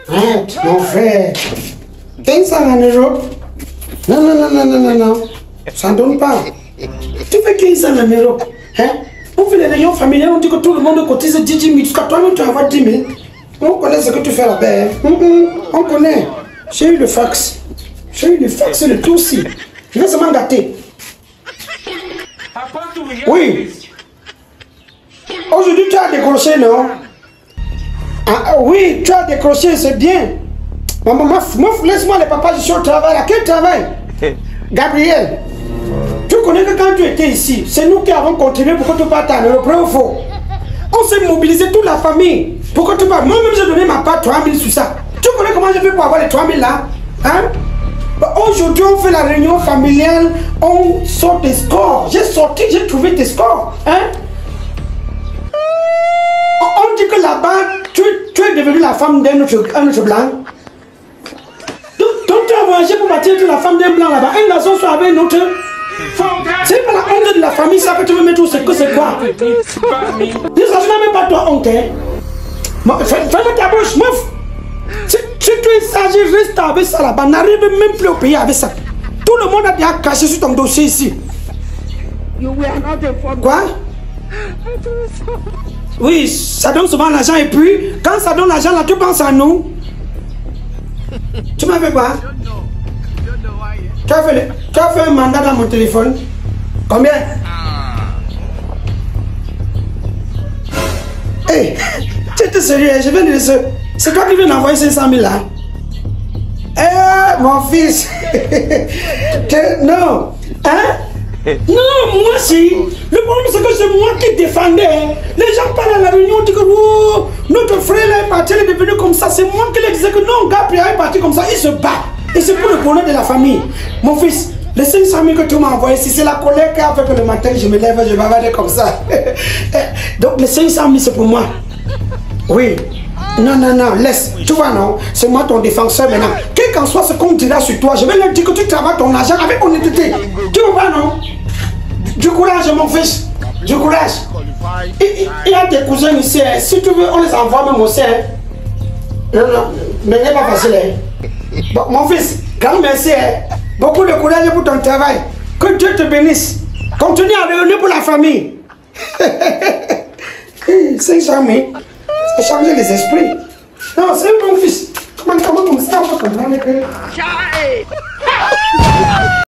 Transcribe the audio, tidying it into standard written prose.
Arrête, mon frère. 15 ans en Europe. Non, non, non, non, non, non, non. Ça ne donne pas. Tu fais 15 ans en Europe. Hein? On fait les réunions familiales, on dit que tout le monde cotise 10 000. Jusqu'à toi-même, tu envoies 10 000. On connaît ce que tu fais là-bas. Hein? On connaît. J'ai eu le fax. J'ai eu le fax et le tout aussi. Je vais seulement gâter. Oui. Aujourd'hui, tu as décroché, non? Ah, oui, tu as décroché, c'est bien. Maman, laisse-moi le papa, je suis au travail. À quel travail? Gabriel, tu connais que quand tu étais ici, c'est nous qui avons contribué pour que tu partes en Europe, ou faux? On s'est mobilisé toute la famille pour que tu partes. Moi-même, j'ai donné ma part 3 000 sur ça. Tu connais comment j'ai fait pour avoir les 3 000 là? Hein? Aujourd'hui, on fait la réunion familiale, on sort des scores. J'ai sorti, j'ai trouvé tes scores. Hein? On dit que là-bas, tu es devenu la femme d'un autre blanc. Donc tu as voyagé pour bâtir la femme d'un blanc là-bas. Un garçon soit avec une autre. C'est pas la honte de la famille, ça que tu veux mettre où c'est que c'est quoi? Ça, tu n'as même pas toi honte. Hein? Ferme ta bouche, meuf. Si tu es sage, reste avec ça là-bas. N'arrive même plus au pays avec ça. Tout le monde a déjà caché sur ton dossier ici. Quoi? Oui, ça donne souvent l'argent et puis, quand ça donne l'argent là, tu penses à nous. Tu m'as fait quoi? Tu as fait un mandat dans mon téléphone. Combien? Hey, tu es sérieux? Je viens de le... C'est toi qui viens d'envoyer 500 000 là? Eh, mon fils. Non. Hein? Non, moi si. Le problème c'est que c'est moi qui défendais. Les gens parlent à la réunion, on dit que oh, notre frère là est parti, il est devenu comme ça. C'est moi qui leur disais que non, Gabriel est parti comme ça, il se bat. Et c'est pour le bonheur de la famille. Mon fils, les 500 000 que tu m'as envoyé, si c'est la colère qui a fait que le matin je me lève, je vais avoir comme ça. Donc les 500 000 c'est pour moi. Oui. Non, non, non, laisse. Tu vois, non? C'est moi ton défenseur maintenant. Quel qu'en soit ce qu'on dira sur toi, je vais leur dire que tu travailles ton argent avec honnêteté. Tu vois, non? Du courage, mon fils. Du courage. Il y a des cousins ici. Si tu veux, on les envoie même aussi. Non, non, mais n'est pas facile. Bon, mon fils, grand merci. Beaucoup de courage pour ton travail. Que Dieu te bénisse. Continue à réunir pour la famille. 500 000. Ça change les esprits. Non, c'est mon fils. Comment ça, on va comprendre que...